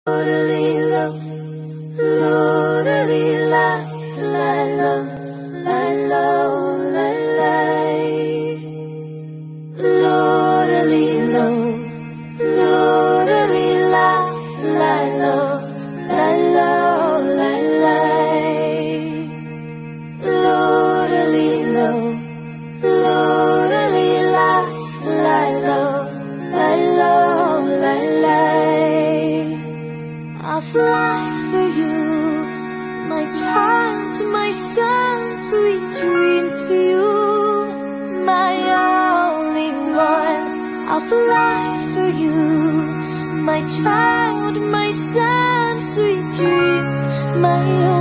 I'll fly for you, my child, my son, sweet dreams for you, my only one. I'll fly for you, my child, my son, sweet dreams, my only one.